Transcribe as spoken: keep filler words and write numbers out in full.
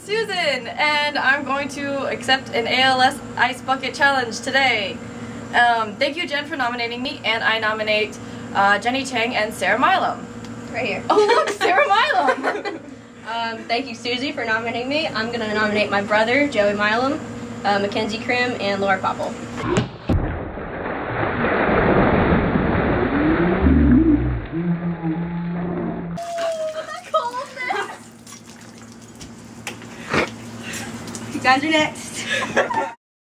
Susan, and I'm going to accept an A L S Ice Bucket challenge today. Um, thank you, Jen, for nominating me, and I nominate uh, Jenny Chang and Sarah Milam. Right here. Oh, look, Sarah Milam! um, thank you, Susie, for nominating me. I'm going to nominate my brother, Joey Milam, uh, Mackenzie Krim, and Laura Popple. You guys are next.